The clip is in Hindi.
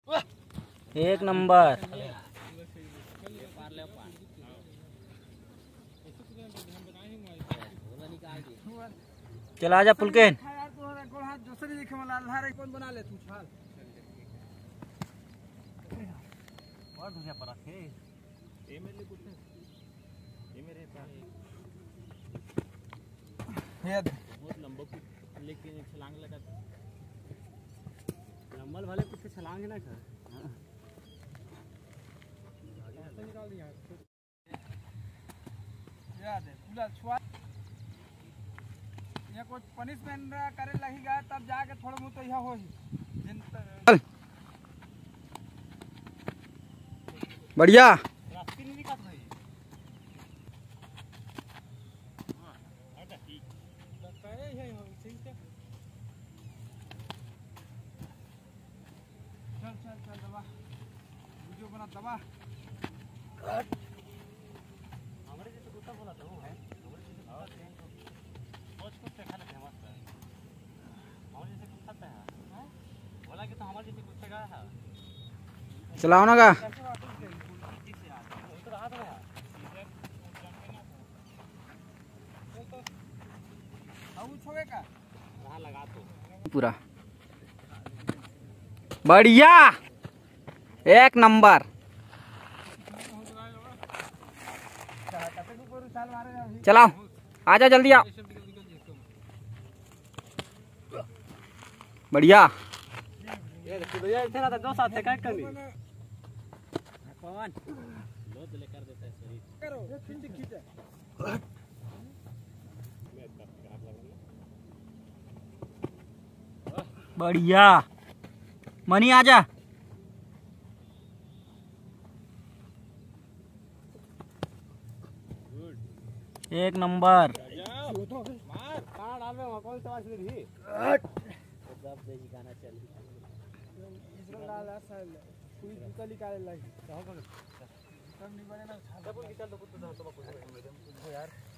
एक नंबर। चला जा पुलकेन। कौन बना ले तू छाल और दूसरा पर रखे ए मेरे लिए कुछ ये मेरे पास है बहुत लंबा कुछ लेकिन छलांग लगा लंबल वाले कुछ छलांग है ना कर निकाल दिया याद है पूरा छुआ ये कुछ पनिशमेंट करे लगेगा तब जाके थोड़ा बहुत तो यह हो ही बढ़िया। रास्ते नहीं निकाल रही चल दबा वीडियो बना दबा हमारे जैसे कुत्ता बोला था वो है बहुत कुत्ते खाने थे मस्त हमारे जैसे कुत्ता था बोला कि तो हमारे जैसे कुत्ते का है चलाओ ना का पूरा बढ़िया एक नंबर। चलाओ आजा जल्दी आओ। बढ़िया दो साथ है क्या करनी कौन लोड लेकर देता है शरीर करो खींच बढ़िया मनी आजा। एक नंबर। मार डाल में कौन सा वाली थी सब देखी गाना चल इसरो डाल असल कोई निकल निकाले लगी सब नहीं बने ना सब निकाल दो कुछ तो यार